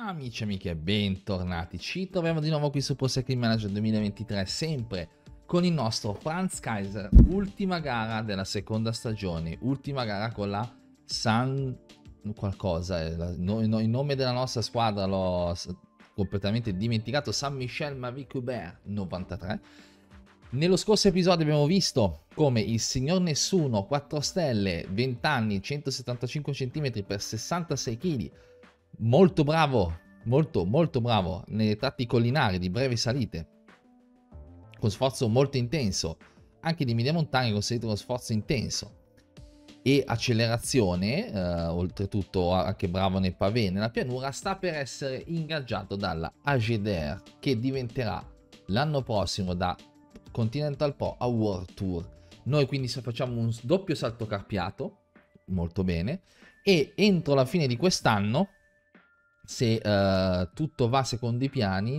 Amici e amiche, bentornati. Ci troviamo di nuovo qui su Pro Cycling Manager 2023, sempre con il nostro Franz Kaiser. Ultima gara della seconda stagione, ultima gara con la San... qualcosa, il nome della nostra squadra l'ho completamente dimenticato, San Michel Mavic Hubert 93. Nello scorso episodio abbiamo visto come il signor Nessuno, 4 stelle, 20 anni, 175 cm per 66 kg, molto bravo, molto bravo nei tratti collinari di brevi salite, con sforzo molto intenso, anche di media montagna con salite con sforzo intenso e accelerazione, oltretutto anche bravo nei pavé, nella pianura. Sta per essere ingaggiato dalla AG2R, che diventerà l'anno prossimo da Continental Pro a World Tour. Noi quindi facciamo un doppio salto carpiato, molto bene, e entro la fine di quest'anno, se tutto va secondo i piani,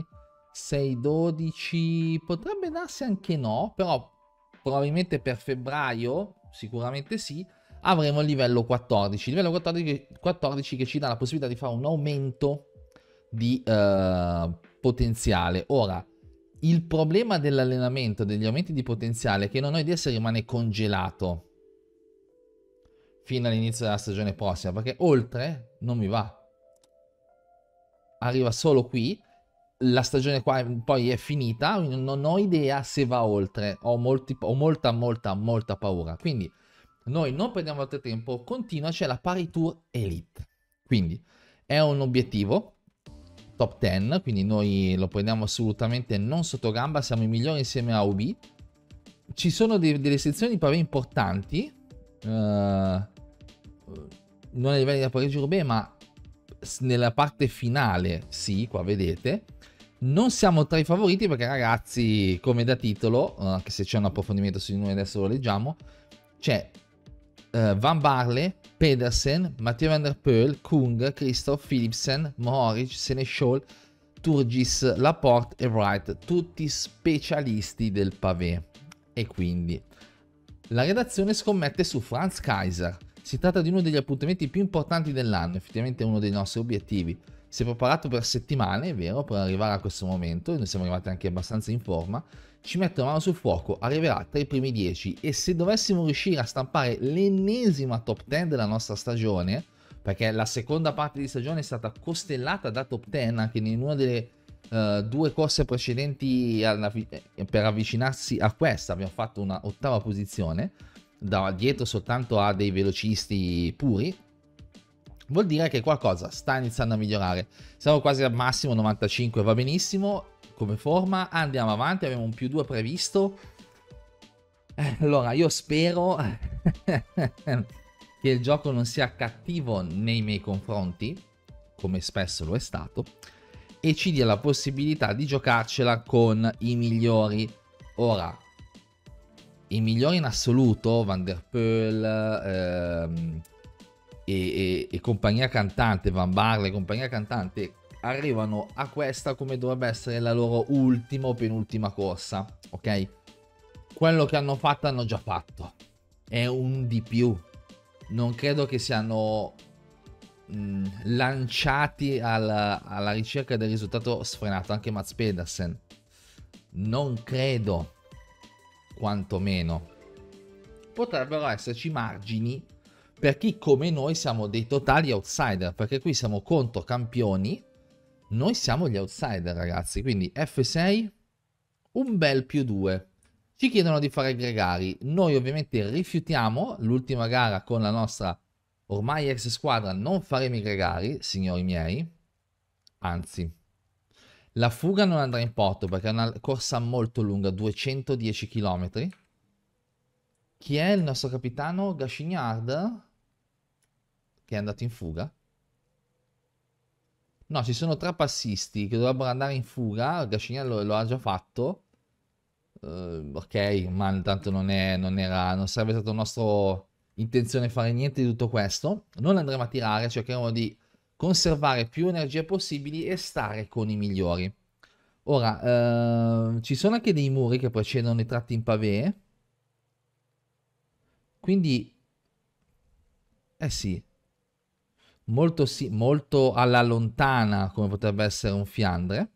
6-12 potrebbe darsi anche no, però probabilmente per febbraio, sicuramente sì, avremo il livello 14. Il livello 14 che ci dà la possibilità di fare un aumento di potenziale. Ora, il problema dell'allenamento, degli aumenti di potenziale, è che non ho idea se rimane congelato fino all'inizio della stagione prossima, perché oltre non mi va. Arriva solo qui, la stagione qua poi è finita, non ho idea se va oltre, ho molta paura. Quindi noi non perdiamo altro tempo, continua, c'è la Paris Tour Elite. Quindi è un obiettivo top 10, quindi noi lo prendiamo assolutamente non sotto gamba, siamo i migliori insieme a UB. Ci sono delle sezioni di pavé importanti, non ai livelli da Parigi-Roubaix, ma nella parte finale, sì, qua vedete. Non siamo tra i favoriti perché, ragazzi, come da titolo, anche se c'è un approfondimento su di noi, adesso lo leggiamo, c'è Van Barle, Pedersen, Mathieu Van Der Poel, Kung, Christoph, Philipsen, Mohoric, Seneschal, Turgis, Laporte e Wright, tutti specialisti del pavé. E quindi la redazione scommette su Franz Kaiser. Si tratta di uno degli appuntamenti più importanti dell'anno, effettivamente è uno dei nostri obiettivi. Si è preparato per settimane, è vero, per arrivare a questo momento, e noi siamo arrivati anche abbastanza in forma. Ci mette la mano sul fuoco, arriverà tra i primi 10, e se dovessimo riuscire a stampare l'ennesima top 10 della nostra stagione, perché la seconda parte di stagione è stata costellata da top 10 anche in una delle due corse precedenti per avvicinarsi a questa, abbiamo fatto una ottava posizione, da dietro soltanto a dei velocisti puri, vuol dire che qualcosa sta iniziando a migliorare. Siamo quasi al massimo 95, va benissimo come forma, andiamo avanti, abbiamo un +2 previsto. Allora io spero che il gioco non sia cattivo nei miei confronti, come spesso lo è stato, e ci dia la possibilità di giocarcela con i migliori. Ora, i migliori in assoluto, Van Der Poel e compagnia cantante, Van Barle e compagnia cantante, arrivano a questa come dovrebbe essere la loro ultima o penultima corsa, ok? Quello che hanno fatto hanno già fatto, è un di più. Non credo che siano lanciati alla ricerca del risultato sfrenato. Anche Mats Pedersen non credo, quantomeno. Potrebbero esserci margini per chi come noi siamo dei totali outsider, perché qui siamo contro campioni, noi siamo gli outsider, ragazzi. Quindi F6, un bel +2. Ci chiedono di fare gregari, noi ovviamente rifiutiamo. L'ultima gara con la nostra ormai ex squadra non faremo i gregari, signori miei, anzi la fuga non andrà in porto perché è una corsa molto lunga, 210 km. Chi è il nostro capitano? Gachignard, che è andato in fuga? No, ci sono 3 passisti che dovrebbero andare in fuga. Gachignard lo ha già fatto. Ok, ma intanto non sarebbe stata nostra intenzione fare niente di tutto questo. Non andremo a tirare, cercheremo di conservare più energie possibili e stare con i migliori. Ora, ci sono anche dei muri che precedono i tratti in pavé, quindi sì, molto alla lontana, come potrebbe essere un Fiandre.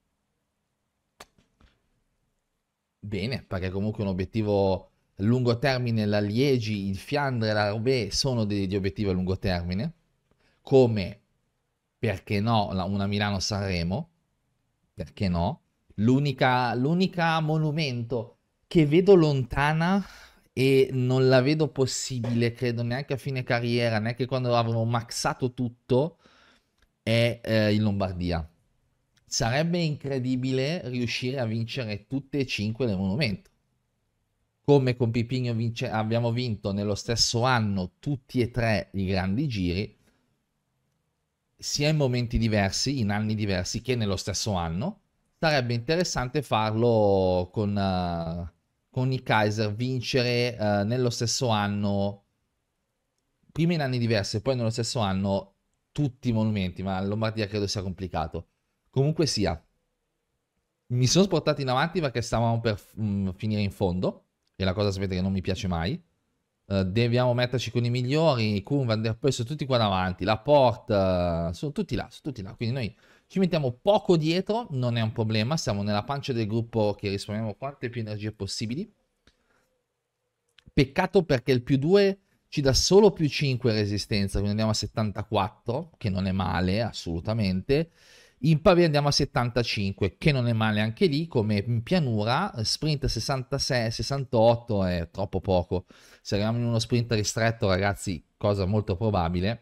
Bene, perché comunque un obiettivo a lungo termine, la Liegi, il Fiandre, la Roubaix sono degli obiettivi a lungo termine, come, perché no, una Milano-Sanremo, perché no? L'unica monumento che vedo lontana e non la vedo possibile, credo, neanche a fine carriera, neanche quando avremo maxato tutto, è in Lombardia. Sarebbe incredibile riuscire a vincere tutte e cinque le monumento. Come con Pipigno abbiamo vinto nello stesso anno tutti e tre i grandi giri, sia in momenti diversi, in anni diversi, che nello stesso anno. Sarebbe interessante farlo con i Kaiser, vincere nello stesso anno, prima in anni diversi e poi nello stesso anno, tutti i monumenti, ma in Lombardia credo sia complicato. Comunque sia, mi sono sportato in avanti perché stavamo per finire in fondo, e la cosa sapete che non mi piace mai. Dobbiamo metterci con i migliori, Kuhn, Van der Poel, sono tutti qua davanti, Laporte, sono tutti là, quindi noi ci mettiamo poco dietro, non è un problema, siamo nella pancia del gruppo che risparmiamo quante più energie possibili. Peccato perché il più 2 ci dà solo più 5 resistenza, quindi andiamo a 74, che non è male assolutamente. In Pavia andiamo a 75, che non è male anche lì, come in pianura. Sprint 66, 68 è troppo poco. Se arriviamo in uno sprint ristretto, ragazzi, cosa molto probabile,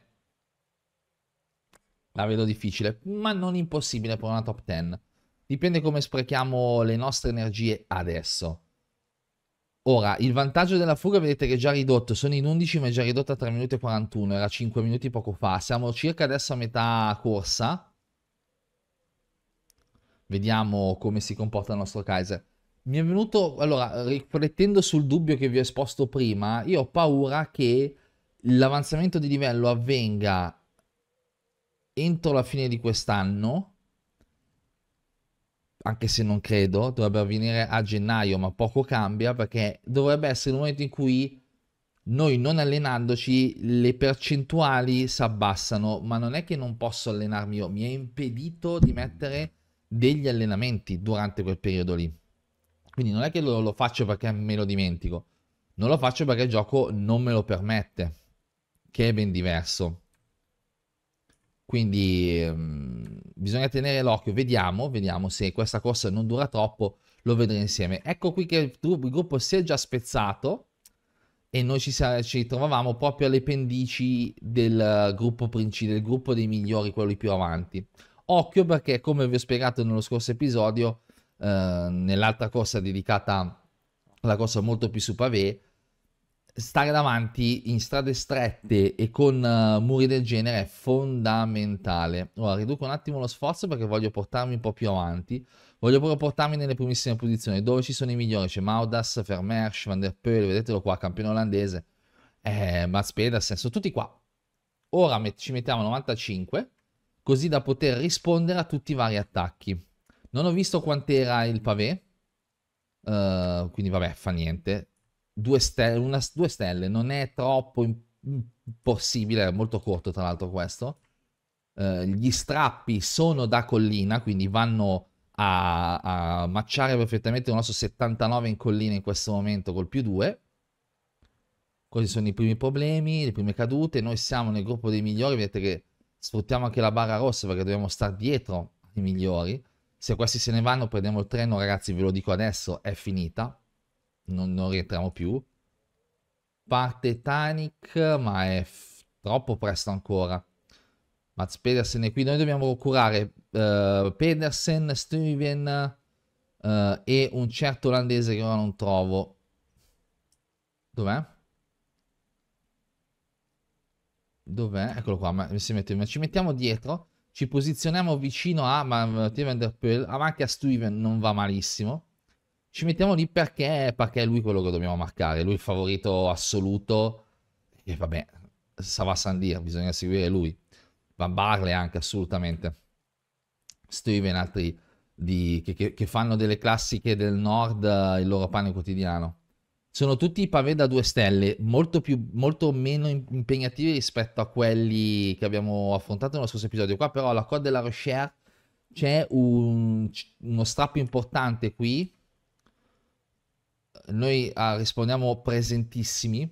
la vedo difficile, ma non impossibile per una top 10. Dipende come sprechiamo le nostre energie adesso. Ora, il vantaggio della fuga vedete che è già ridotto, sono in 11 ma è già ridotto a 3 minuti e 41, era 5 minuti poco fa. Siamo circa adesso a metà corsa. Vediamo come si comporta il nostro Kaiser. Mi è venuto, allora, riflettendo sul dubbio che vi ho esposto prima, io ho paura che l'avanzamento di livello avvenga entro la fine di quest'anno, anche se non credo, dovrebbe avvenire a gennaio, ma poco cambia perché dovrebbe essere il momento in cui noi non allenandoci le percentuali si abbassano, ma non è che non posso allenarmi io, mi è impedito di mettere degli allenamenti durante quel periodo lì. Quindi non è che lo faccio perché me lo dimentico, non lo faccio perché il gioco non me lo permette, che è ben diverso. Quindi bisogna tenere l'occhio, vediamo se questa corsa non dura troppo, lo vedremo insieme. Ecco qui che il gruppo si è già spezzato e noi ci trovavamo proprio alle pendici del gruppo principale, del gruppo dei migliori, quelli più avanti. Occhio perché, come vi ho spiegato nello scorso episodio, nell'altra corsa dedicata alla corsa molto più su pavé, stare davanti in strade strette e con muri del genere è fondamentale. Ora riduco un attimo lo sforzo perché voglio portarmi un po' più avanti. Voglio proprio portarmi nelle primissime posizioni, dove ci sono i migliori. C'è Maudas, Vermeersch, Van der Poel, vedetelo qua, campione olandese, Mats Pedersen, sono tutti qua. Ora ci mettiamo a 95, così da poter rispondere a tutti i vari attacchi. Non ho visto quant'era il pavé, quindi vabbè, fa niente. 2 stelle, non è troppo impossibile, è molto corto tra l'altro questo. Gli strappi sono da collina, quindi vanno a matchare perfettamente il nostro 79 in collina in questo momento col più 2. Questi sono i primi problemi, le prime cadute. Noi siamo nel gruppo dei migliori, vedete che sfruttiamo anche la barra rossa perché dobbiamo stare dietro i migliori. Se questi se ne vanno prendiamo il treno, ragazzi, ve lo dico adesso, è finita. Non rientriamo più. Parte Titanic, ma è troppo presto ancora. Mats Pedersen è qui, noi dobbiamo curare Pedersen, Stuyven e un certo olandese che ora non trovo. Dov'è? Dov'è? Eccolo qua, ma ci mettiamo dietro, ci posizioniamo vicino a Mathieu Van der Poel, ma anche a Stuyven non va malissimo. Ci mettiamo lì perché è lui quello che dobbiamo marcare, lui il favorito assoluto, e vabbè, ça va sans dire, bisogna seguire lui. Van Barle anche assolutamente. Steven, altri che fanno delle classiche del nord il loro pane quotidiano. Sono tutti pavé da 2 stelle, molto meno impegnativi rispetto a quelli che abbiamo affrontato nello scorso episodio. Qua però alla Côte de la Rochère c'è uno strappo importante qui. Noi rispondiamo presentissimi.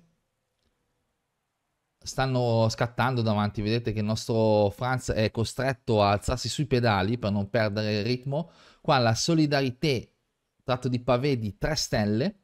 Stanno scattando davanti, vedete che il nostro Franz è costretto a alzarsi sui pedali per non perdere il ritmo. Qua la Solidarité, tratto di pavé di 3 stelle.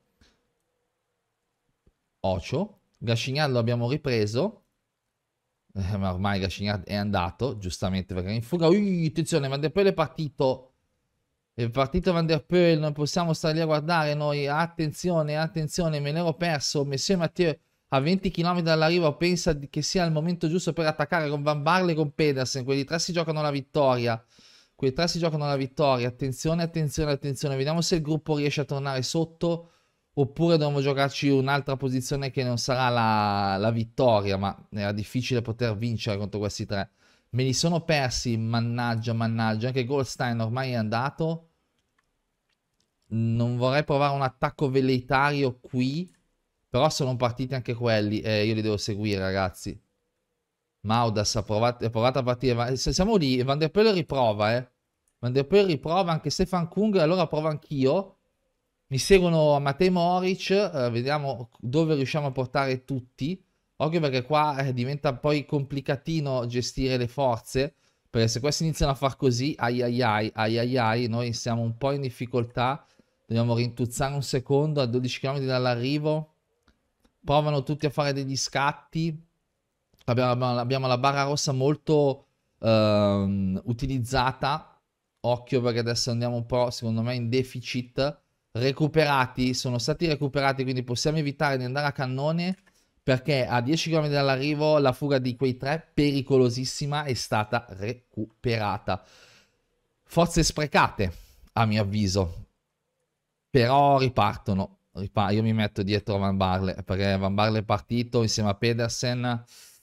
Ocio. Gascignard lo abbiamo ripreso. Ma ormai Gascignard è andato, giustamente perché è in fuga. Attenzione, Van der Poel è partito. È partito Van der Poel, non possiamo stare lì a guardare noi. Attenzione, attenzione, me l'ero perso. Monsieur Mathieu a 20 km dall'arrivo pensa che sia il momento giusto per attaccare con Van Barle e con Pedersen. Quelli tre si giocano la vittoria. Quei tre si giocano la vittoria. Attenzione, attenzione, attenzione. Vediamo se il gruppo riesce a tornare sotto. Oppure dobbiamo giocarci un'altra posizione che non sarà la vittoria. Ma era difficile poter vincere contro questi tre. Me li sono persi. Mannaggia, mannaggia. Anche Goldstein ormai è andato. Non vorrei provare un attacco velleitario qui. Però sono partiti anche quelli. Io li devo seguire, ragazzi. Maudas ha provato a partire. Se siamo lì, Van der Poel riprova, Van der Poel riprova, anche Stefan Kung, allora provo anch'io. Mi seguono Matej Moric, vediamo dove riusciamo a portare tutti. Occhio perché qua diventa poi complicatino gestire le forze. Perché se questi iniziano a far così, ai ai ai, ai ai ai, noi siamo un po' in difficoltà. Dobbiamo rintuzzare un secondo a 12 km dall'arrivo. Provano tutti a fare degli scatti. Abbiamo la barra rossa molto utilizzata. Occhio perché adesso andiamo un po', secondo me, in deficit. Recuperati, sono stati recuperati, quindi possiamo evitare di andare a cannone. Perché a 10 km dall'arrivo la fuga di quei tre, pericolosissima, è stata recuperata. Forze sprecate, a mio avviso. Però ripartono. Io mi metto dietro Van Barle, perché Van Barle è partito insieme a Pedersen.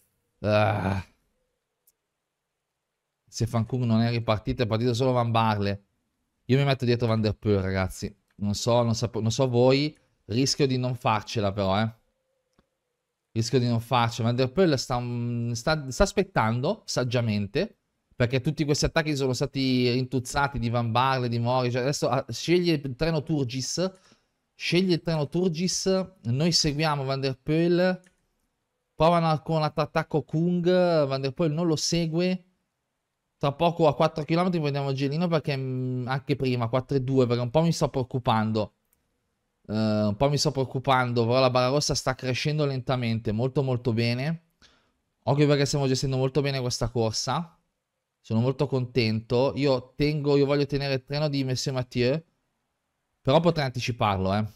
Stefan Kung non è ripartito, è partito solo Van Barle. Io mi metto dietro Van der Poel, ragazzi. Non so voi. Rischio di non farcela, però, Rischio di non farcela. Van der Poel sta aspettando saggiamente. Perché tutti questi attacchi sono stati rintuzzati di Van Barle, di Mori. Cioè adesso sceglie il treno Turgis. Sceglie il treno Turgis. Noi seguiamo Van der Poel. Provano con l'attacco Kung. Van der Poel non lo segue. Tra poco a 4 km vediamo Gelino perché anche prima 4,2 perché un po' mi sto preoccupando. Un po' mi sto preoccupando, però la barra rossa sta crescendo lentamente, molto molto bene. Occhio perché stiamo gestendo molto bene questa corsa. Sono molto contento. Io voglio tenere il treno di Monsieur Mathieu. Però potrei anticiparlo,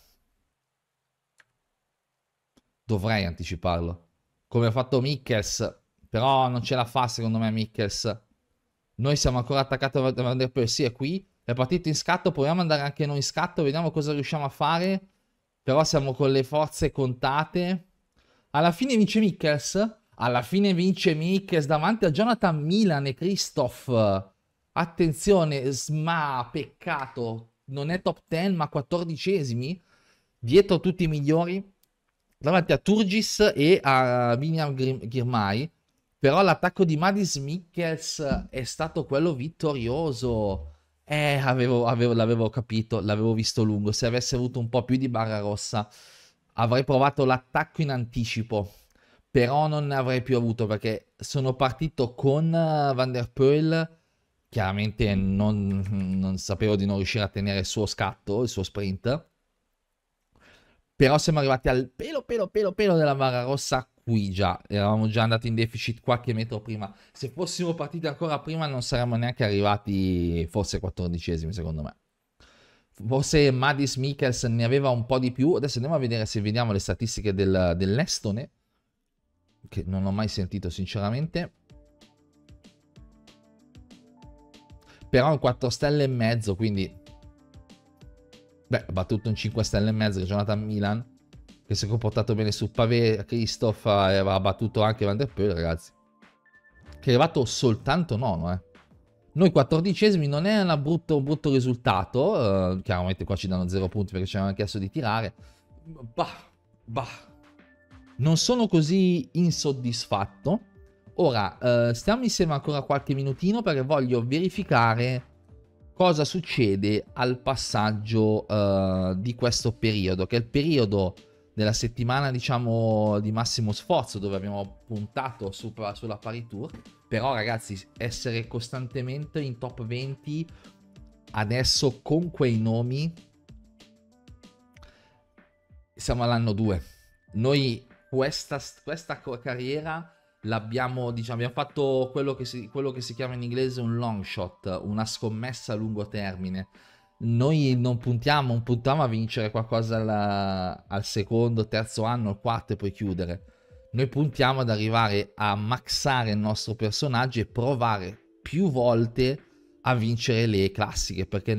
Dovrei anticiparlo. Come ha fatto Mikkels. Però non ce la fa secondo me Mikkels. Noi siamo ancora attaccati a Van der Poel. Sì, è qui. È partito in scatto. Proviamo ad andare anche noi in scatto. Vediamo cosa riusciamo a fare. Però siamo con le forze contate. Alla fine vince Mikkels. Alla fine vince Mikkels davanti a Jonathan Milan e Christoph. Attenzione. Peccato. Non è top 10 ma 14esimi. Dietro tutti i migliori. Davanti a Turgis e a William Girmay. Però l'attacco di Mads Mikkels è stato quello vittorioso. L'avevo capito, l'avevo visto lungo. Se avessi avuto un po' più di barra rossa, avrei provato l'attacco in anticipo. Però non ne avrei più avuto perché sono partito con Van der Poel. Chiaramente non sapevo di non riuscire a tenere il suo scatto, il suo sprint. Però siamo arrivati al pelo della barra rossa qui già. Eravamo già andati in deficit qualche metro prima. Se fossimo partiti ancora prima non saremmo neanche arrivati forse 14esimi secondo me. Forse Mads Mikkels ne aveva un po' di più. Adesso andiamo a vedere se vediamo le statistiche dell'estone. Che non ho mai sentito sinceramente. Però un 4 stelle e mezzo, quindi... Beh, ha battuto un 5 stelle e mezzo Jonathan Milan, che si è comportato bene su pavé. Christoph aveva battuto anche Van der Poel, ragazzi. Che è arrivato soltanto nono, Noi 14esimi non è un brutto risultato. Chiaramente qua ci danno 0 punti perché ci avevano chiesto di tirare. Bah, Bah, non sono così insoddisfatto. Ora, stiamo insieme ancora qualche minutino perché voglio verificare cosa succede al passaggio di questo periodo, che è il periodo della settimana, diciamo, di massimo sforzo, dove abbiamo puntato sulla pari tour. Però, ragazzi, essere costantemente in top 20 adesso con quei nomi, siamo all'anno 2. Noi questa carriera l'abbiamo, diciamo, abbiamo fatto quello che si chiama in inglese un long shot, una scommessa a lungo termine. Noi non puntiamo a vincere qualcosa al secondo, terzo anno, al quarto e poi chiudere. Noi puntiamo ad arrivare a maxare il nostro personaggio e provare più volte a vincere le classiche, perché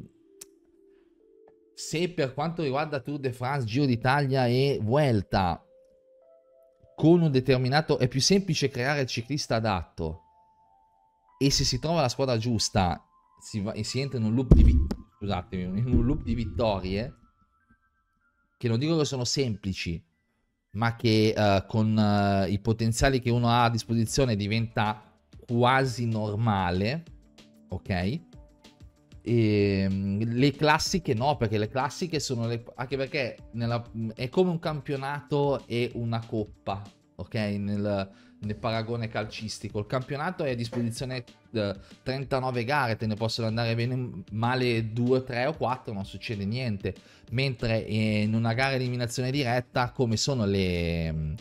se per quanto riguarda Tour de France, Giro d'Italia e Vuelta, con un determinato è più semplice creare il ciclista adatto, e se si trova la squadra giusta si entra in un loop di vittorie, che non dico che sono semplici, ma che con i potenziali che uno ha a disposizione diventa quasi normale, ok? E le classiche no, perché le classiche sono anche perché è come un campionato e una coppa, ok? Nel paragone calcistico, il campionato è a disposizione 39 gare, te ne possono andare bene male 2, 3 o 4, non succede niente, mentre in una gara eliminazione diretta, come sono le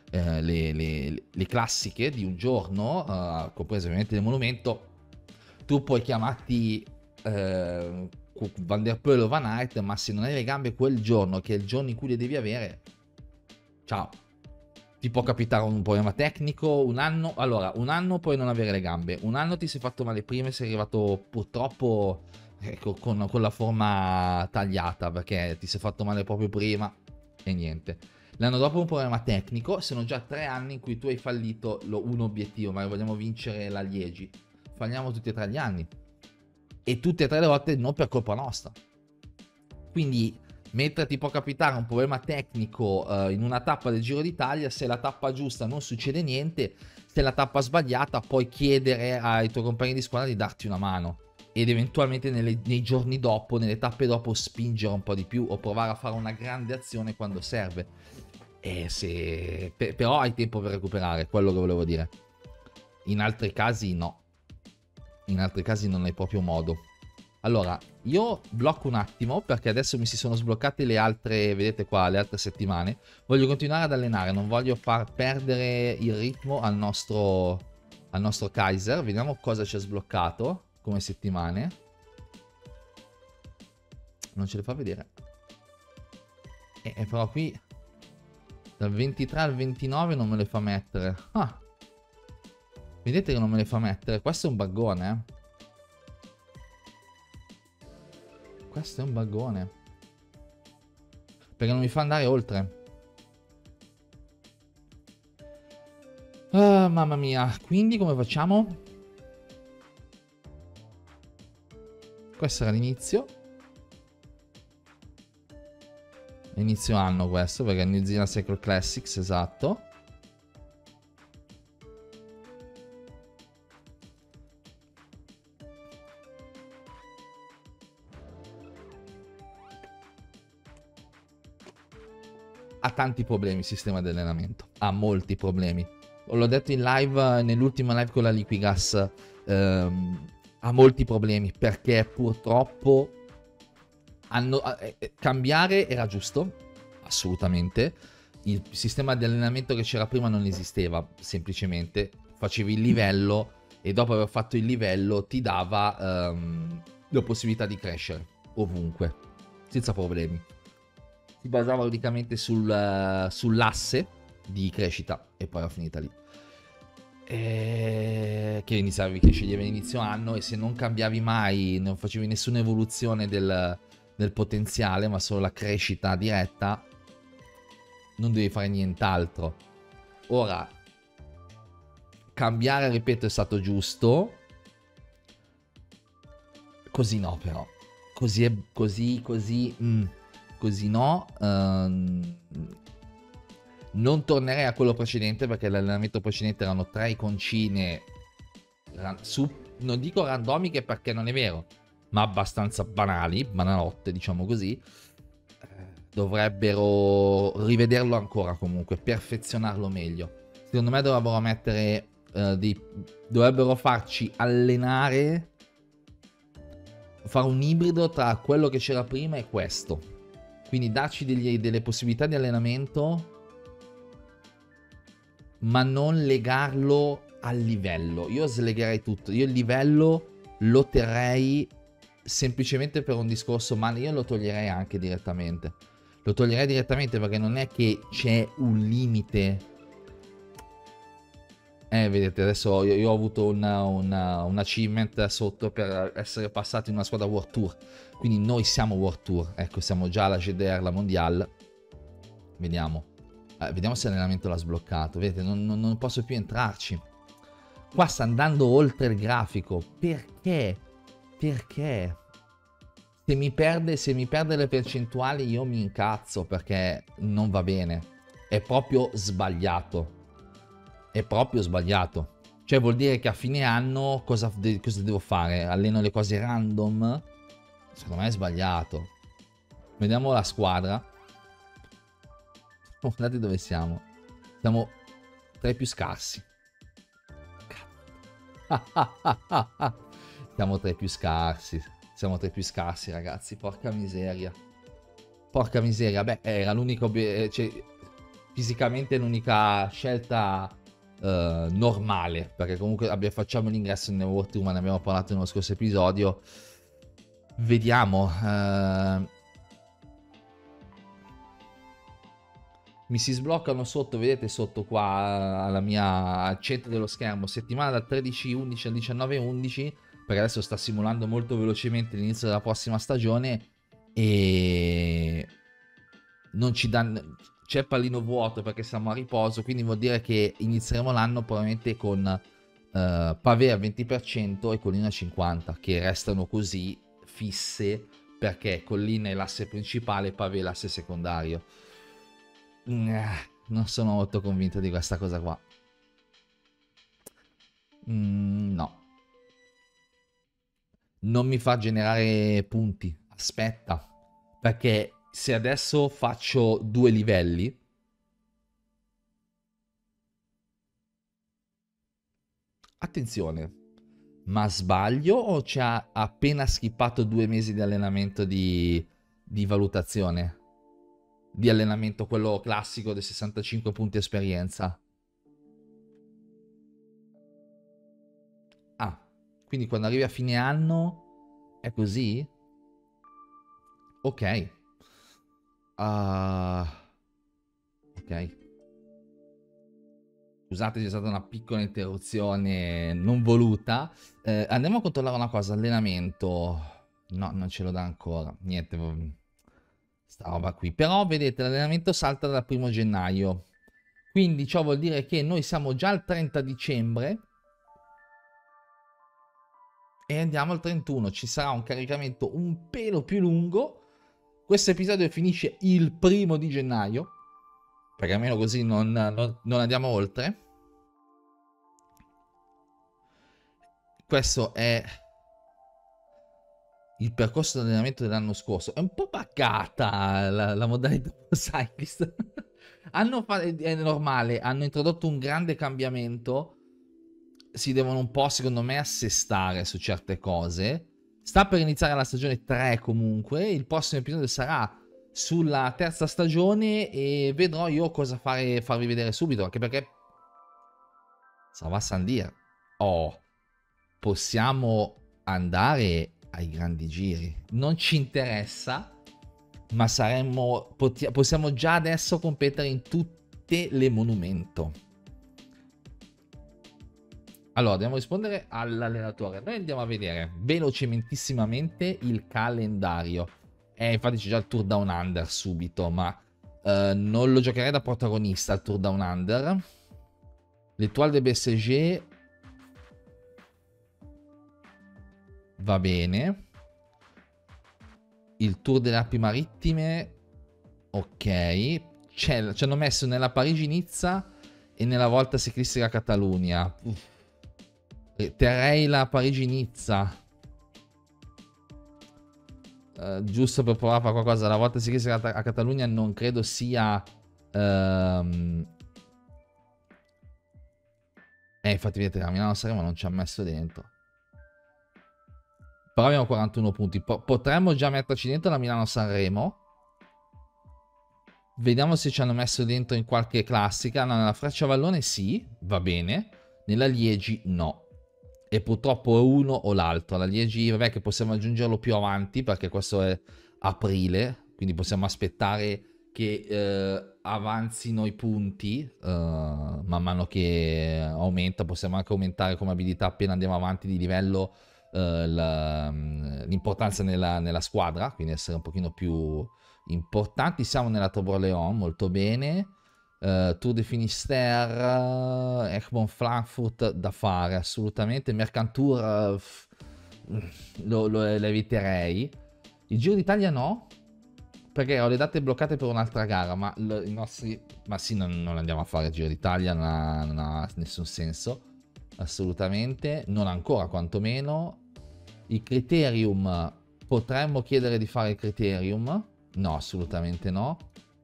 classiche di un giorno, comprese ovviamente del monumento, tu puoi chiamarti Van der Poel o Van Aert, ma se non hai le gambe quel giorno, che è il giorno in cui le devi avere, ciao. Ti può capitare un problema tecnico, un anno puoi non avere le gambe, un anno ti sei fatto male prima e sei arrivato purtroppo con la forma tagliata, perché ti sei fatto male proprio prima e niente. L'anno dopo un problema tecnico, sono già 3 anni in cui tu hai fallito un obiettivo, ma vogliamo vincere la Liegi. Falliamo tutti e 3 gli anni. E tutte e 3 le volte non per colpa nostra. Quindi, mentre ti può capitare un problema tecnico in una tappa del Giro d'Italia, se la tappa giusta non succede niente, se la tappa sbagliata puoi chiedere ai tuoi compagni di squadra di darti una mano ed eventualmente nei giorni dopo, nelle tappe dopo, spingere un po' di più o provare a fare una grande azione quando serve. Però hai tempo per recuperare, quello che volevo dire. In altri casi no. In altri casi non hai proprio modo. Allora, io blocco un attimo perché adesso mi si sono sbloccate le altre, vedete qua, le altre settimane. Voglio continuare ad allenare, non voglio far perdere il ritmo al nostro Kaiser. Vediamo cosa ci ha sbloccato come settimane. Non ce le fa vedere. Però qui dal 23 al 29 non me le fa mettere. Ah, vedete che non me le fa mettere. Questo è un buggone, eh. Questo è un buggone. Perché non mi fa andare oltre. Mamma mia. Quindi come facciamo? Questo era l'inizio. Inizio anno questo, perché è New Zealand Cycle Classics, esatto. Ha tanti problemi il sistema di allenamento, ha molti problemi. L'ho detto in live, nell'ultima live con la Liquigas, ha molti problemi perché purtroppo cambiare era giusto, assolutamente. Il sistema di allenamento che c'era prima non esisteva, semplicemente facevi il livello e dopo aver fatto il livello ti dava la possibilità di crescere ovunque, senza problemi. Si basava praticamente sull'asse di crescita e poi era finita lì. Che sceglievi inizio anno e se non cambiavi mai, non facevi nessuna evoluzione del potenziale, ma solo la crescita diretta, non devi fare nient'altro. Ora, cambiare, ripeto, è stato giusto. Così no, però. Così no. Non tornerei a quello precedente perché l'allenamento precedente erano 3 iconcine non dico randomiche perché non è vero, ma abbastanza banali, banalotte diciamo così. Dovrebbero rivederlo ancora comunque, perfezionarlo meglio. Secondo me dovrebbero mettere dovrebbero farci allenare, fare un ibrido tra quello che c'era prima e questo. Quindi darci delle possibilità di allenamento, ma non legarlo al livello. Io slegherei tutto. Io il livello lo terrei semplicemente per un discorso, ma io lo toglierei anche direttamente. Lo toglierei direttamente perché non è che c'è un limite. Vedete, adesso io ho avuto un achievement sotto per essere passati in una squadra World Tour. Quindi noi siamo World Tour. Ecco, siamo già alla GDR, la Mondial. Vediamo. Vediamo se l'allenamento l'ha sbloccato. Vedete, non posso più entrarci. Qua sta andando oltre il grafico. Perché? Perché? Se mi perde le percentuali io mi incazzo perché non va bene. È proprio sbagliato. È proprio sbagliato. Cioè vuol dire che a fine anno cosa devo fare? Alleno le cose random? Secondo me è sbagliato. Vediamo la squadra. Guardate dove siamo. Siamo tra i più scarsi. Siamo tra i più scarsi. Siamo tra i più scarsi, ragazzi. Porca miseria. Porca miseria. Beh, era l'unico... cioè, fisicamente l'unica scelta normale. Perché comunque facciamo l'ingresso nel World Tour, ma ne abbiamo parlato nello scorso episodio. Vediamo. Mi si sbloccano sotto, vedete sotto qua al centro dello schermo, settimana dal 13/11 al 19/11, perché adesso sta simulando molto velocemente l'inizio della prossima stagione e non ci danno, c'è pallino vuoto perché siamo a riposo, quindi vuol dire che inizieremo l'anno probabilmente con pavé al 20% e collina al 50%, che restano così fisse perché collina è l'asse principale, pavé l'asse secondario. Non sono molto convinto di questa cosa qua. No. Non mi fa generare punti. Aspetta. Perché se adesso faccio 2 livelli... Attenzione. Ma sbaglio o ci ha appena skippato 2 mesi di allenamento di valutazione? Di allenamento quello classico dei 65 punti esperienza. Ah, quindi quando arrivi a fine anno è così? Ok. Ok. Scusate, c'è stata una piccola interruzione non voluta. Andiamo a controllare una cosa. Allenamento. No, non ce lo dà ancora. Niente. Sta roba qui. Però, vedete, l'allenamento salta dal 1° gennaio. Quindi ciò vuol dire che noi siamo già al 30 dicembre. E andiamo al 31. Ci sarà un caricamento un pelo più lungo. Questo episodio finisce il 1° gennaio. Perché almeno così non andiamo oltre. Questo è il percorso di allenamento dell'anno scorso. È un po' baccata la modalità cyclist. È normale, hanno introdotto un grande cambiamento. Si devono un po', secondo me, assestare su certe cose. Sta per iniziare la stagione 3 comunque. Il prossimo episodio sarà sulla 3ª stagione e vedrò io cosa farvi vedere subito. Anche perché ça va sans dire. Oh, possiamo andare ai grandi giri. Non ci interessa, ma possiamo già adesso competere in tutte le monumento. Allora, dobbiamo rispondere all'allenatore. Noi andiamo a vedere velocementissimamente il calendario. Infatti c'è già il Tour Down Under subito, ma non lo giocherei da protagonista il Tour Down Under. L'Étoile de BSG va bene. Il Tour delle Alpi Marittime, ok. ci hanno messo nella Parigi-Nizza e nella Volta Ciclistica Catalunya. Terrei la Parigi-Nizza. Giusto per provare a fare qualcosa. La Volta Ciclistica a Catalunya non credo sia... infatti vedete, la Milano-Sanremo non ci ha messo dentro. Però abbiamo 41 punti. Potremmo già metterci dentro la Milano-Sanremo. Vediamo se ci hanno messo dentro in qualche classica. No, nella Frecciavallone sì, va bene. Nella Liegi no. E purtroppo è uno o l'altro. La Liegi, vabbè, che possiamo aggiungerlo più avanti, perché questo è aprile. Quindi possiamo aspettare che avanzino i punti man mano che aumenta. Possiamo anche aumentare come abilità appena andiamo avanti di livello l'importanza nella squadra, quindi essere un pochino più importanti. Siamo nella Tour-Leon, molto bene. Tour de Finistère, Egmont Frankfurt da fare assolutamente. Mercantour lo eviterei. Il Giro d'Italia no, perché ho le date bloccate per un'altra gara, ma i nostri... Ma sì, non andiamo a fare il Giro d'Italia, non ha nessun senso, assolutamente, non ancora quantomeno. Il Criterium, potremmo chiedere di fare il Criterium? No, assolutamente no.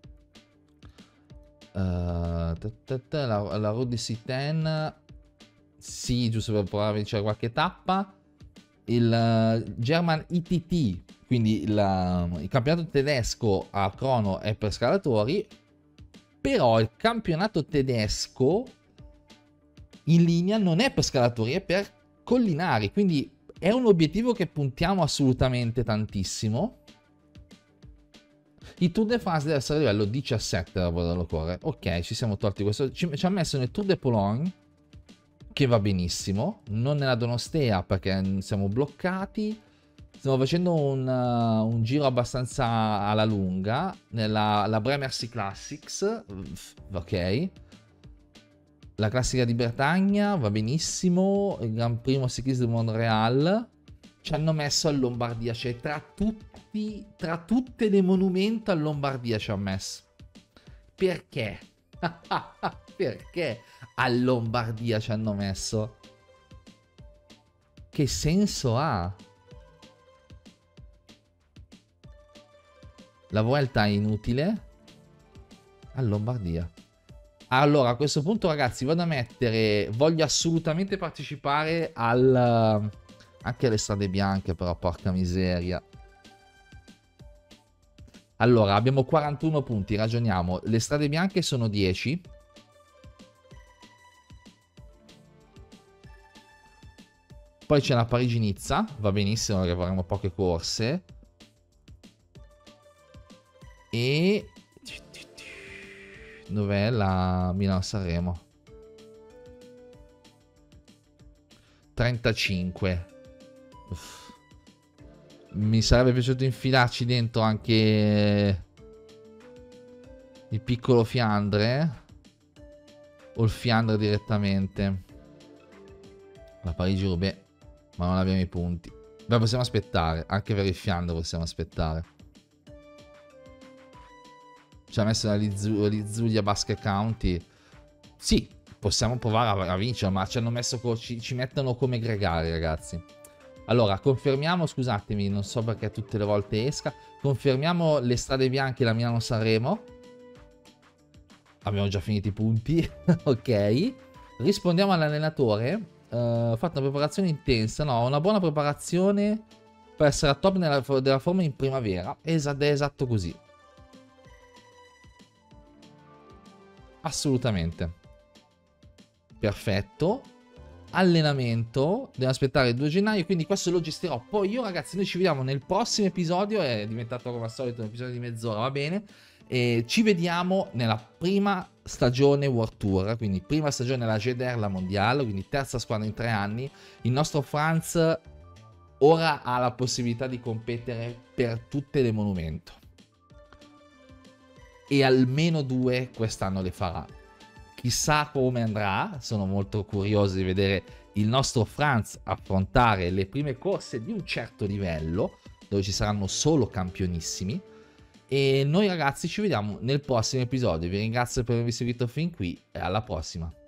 La Route de Citen, sì, giusto per provare a vincere qualche tappa. Il German ITT, quindi il campionato tedesco a crono è per scalatori, però il campionato tedesco in linea non è per scalatori, è per collinari, quindi è un obiettivo che puntiamo assolutamente tantissimo. Il Tour de France deve essere a livello 17 da poterlo correre. Ok, ci siamo tolti questo. Ci ha messo nel Tour de Pologne, che va benissimo, non nella Donostea perché siamo bloccati. Stiamo facendo un giro abbastanza alla lunga nella Bremer Sea Classics, ok. La classica di Bretagna va benissimo. Il Gran Primo Cycliste de Montréal. Ci hanno messo a Lombardia, cioè tra tutte le monumenta a Lombardia ci ha messo. Perché? Perché a Lombardia ci hanno messo? Che senso ha? La Vuelta è inutile a Lombardia. Allora a questo punto ragazzi vado a mettere, voglio assolutamente partecipare anche alle strade bianche, però porca miseria. Allora abbiamo 41 punti, ragioniamo, le strade bianche sono 10. Poi c'è la Parigi-Nizza, va benissimo perché faremo poche corse. E dov'è la Milano-Sanremo? 35. Uff. Mi sarebbe piaciuto infilarci dentro anche il piccolo Fiandre o il Fiandre direttamente. La Parigi-Roubaix, ma non abbiamo i punti. Beh, possiamo aspettare, anche per il Fiandre possiamo aspettare. Ci ha messo la Lizzulia Basque County. Sì, possiamo provare a vincere, ma ci hanno messo ci mettono come gregari, ragazzi. Allora, confermiamo, scusatemi, non so perché tutte le volte esca. Confermiamo le strade bianche e la Milano-Sanremo. Abbiamo già finito i punti, ok. Rispondiamo all'allenatore. Ho fatto una preparazione intensa, no, una buona preparazione per essere a top della forma in primavera. È esatto così. Assolutamente. Perfetto. Allenamento. Devo aspettare il 2 gennaio. Quindi questo lo gestirò. Poi io ragazzi, noi ci vediamo nel prossimo episodio. È diventato come al solito un episodio di mezz'ora, va bene. E ci vediamo nella prima stagione World Tour. Quindi prima stagione la GDR, la mondiale. Quindi terza squadra in 3 anni. Il nostro Franz ora ha la possibilità di competere per tutte le monumento. E almeno 2 quest'anno le farà. Chissà come andrà, sono molto curioso di vedere il nostro Franz affrontare le prime corse di un certo livello, dove ci saranno solo campionissimi. E noi ragazzi ci vediamo nel prossimo episodio. Vi ringrazio per avermi seguito fin qui e alla prossima.